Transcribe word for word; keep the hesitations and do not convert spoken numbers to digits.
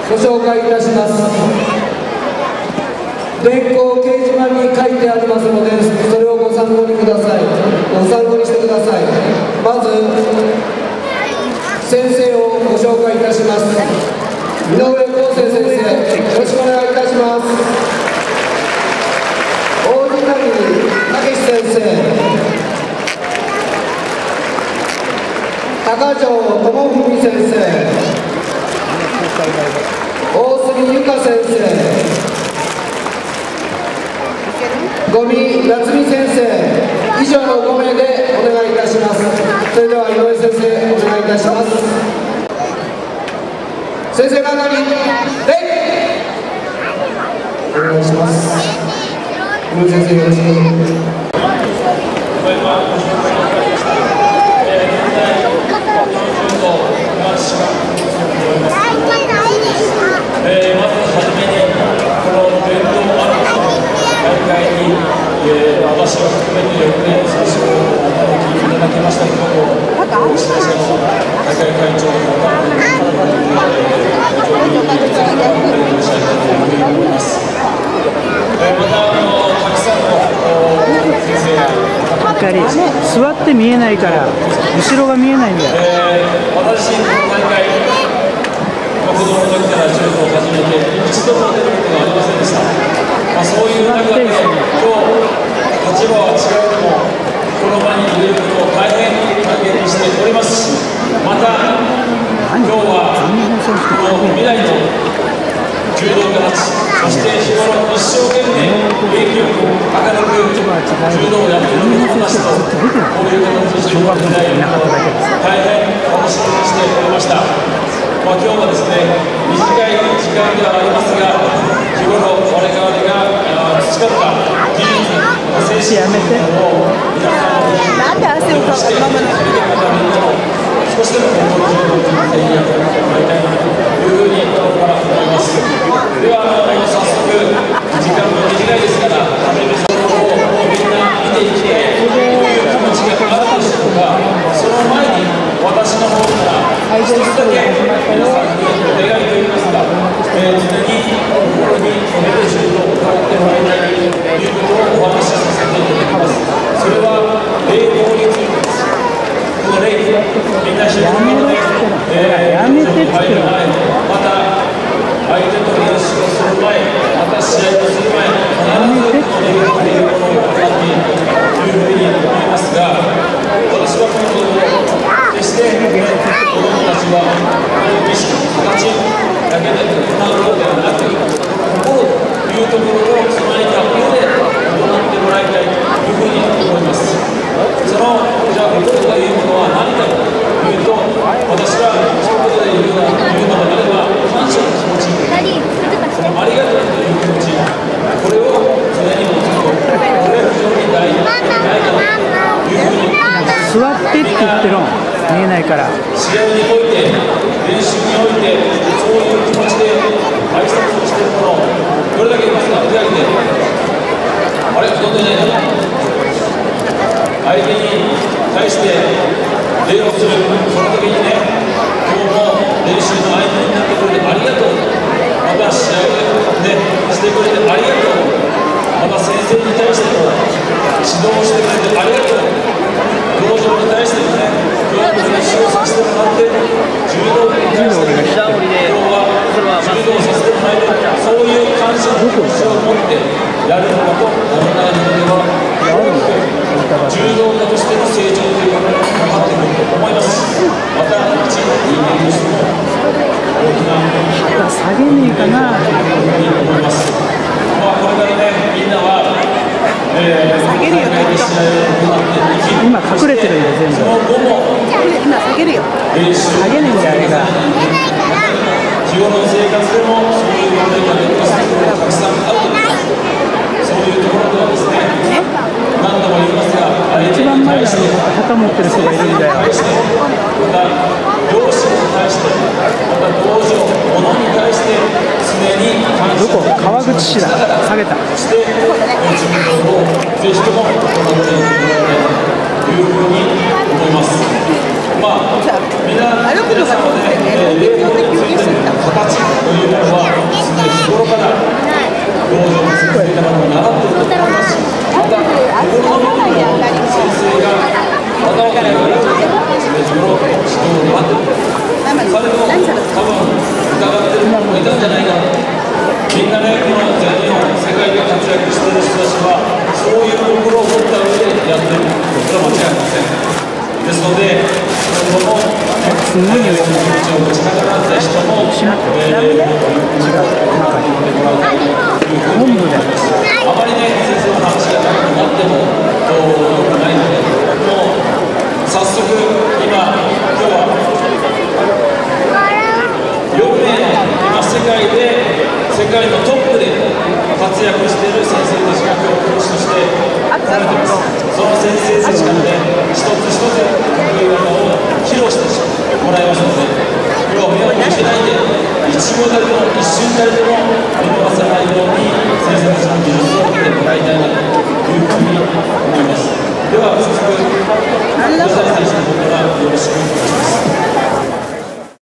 ご紹介いたします。電光掲示板に書いてありますので、それをご参考にください。ご参考にしてください。まず先生をご紹介いたします。井上康生先生、よろしくお願いいたします。大路谷武先生、高城智文先生、大杉由香先生、五味夏美先生、以上のご名でお願いいたします。それでは井上先生、お願いいたします。先生方に礼お願いします。井上先生、よろしく。 えー、まずはじめにこの伝統ある大会に、えー、私を含めてろくねん最初お招きいただきましたことを主催者の大会会長の方に、えー、ご協力いただきたいと思います。えー、またあのたくさんの先生や光座って見えないから後ろが見えないんだよ。 えー、私この大会子供の時から柔道を始めて一度も出ることがありませんでした。まあ、そういう中で今日立場は違うでもこの場にいることを大変歓迎しておりますし、また今日はこの未来の柔道家たち、そして日頃一生懸命元気よく明るく柔道をやっている子たちとこういう形で柔道をやり大変楽しみにしておりました。まあ、今日はですね、短い時間ではありますが、日頃我々が培った技術、精神を皆さんになんで汗をかくままなの少しでも今後の人生に役立ててもらいたいなというふうに心から思います。では、早速、時間も短いですから、始める情報をみんな見ていきて、どういう気持ちがあるでしょうか。その前に、私の方から一つだけ皆さんに願いといいますか、えー、常に心に込めて柔道を通ってもらいたいということをお話しさせていただきます。それは礼法についてです。この礼、みんな知っているので、えー、入る前、また相手と練習をする前、また試合をする前、必ずこの礼法というものを行っているというふうに思いますが、私はこのことを決して子どもたちはこの儀式、形だけで行うのではなく、心というところを備えた上で行ってもらいたいというふうに思います。そのじゃあ心というものは何かというと、私が一言で言うの言うのであれば、感謝の気持ち、ありがとうという気持ち、これを常に持つこと、これは非常に大事なことというふうに座ってって言ってるの見えないから。 試合において、練習において、そういう気持ちで挨拶をしているもの、どれだけいますか、手挙げて。あれ、ほとんどいないな。相手に対して礼をする、その時にね、今日も練習の相手になってくれてありがとう、また試合で、ね、してくれてありがとう、また先生に対しても指導してくれてありがとう。道場に対してもね、今日も練習をさせてもらって、柔道に対しても、今日は柔道をさせてもらえる、そういう感謝の気持ちを持ってやるのかと、我々にとっては、柔道家としての成長というものがかかってくると思います。また、一人間としても、大きな下げねえかなというふうに思います。まあ、これからね、みんなは、えー、 下げるよ、 今隠れてるんで全部。 その後も今下げるよ。 下げねえんだよあれが。 日頃の生活でもそういう問題が出てくることがたくさんあると思います。そういうところではですね、何度も言いますが、相手に対して、 旗持ってる人がいるんだよ。 また両親に対して、また道場、物に対して常に感謝どこ？川口市だ。下げた。 そして自分のをぜひとも行っていってもらいたいというふうに思います。まあ、みんな皆さんはね、礼法についての形というものそういったものを習っていると思いますし、また心の部分も先生が技をかけながらそれぞれの指導を待っている、彼も多分疑っている人もいたんじゃないかなと。みんなね、この全日本世界で活躍している人たちはそういう心を持った上でやっていることは間違いありません。ですので、今後もすごい気持ちを持ちながらだった人も、えー、あまりね、先生の話が長くなってもよくないので、もう早速、今、今日はよんめいの今、世界で、世界のトップで活躍している先生たちが今日、講師として来られています。その先生たちからね、一つ一つという技を披露してもらいますので、今日は目を見開いて、一秒たりとも、一瞬たりとも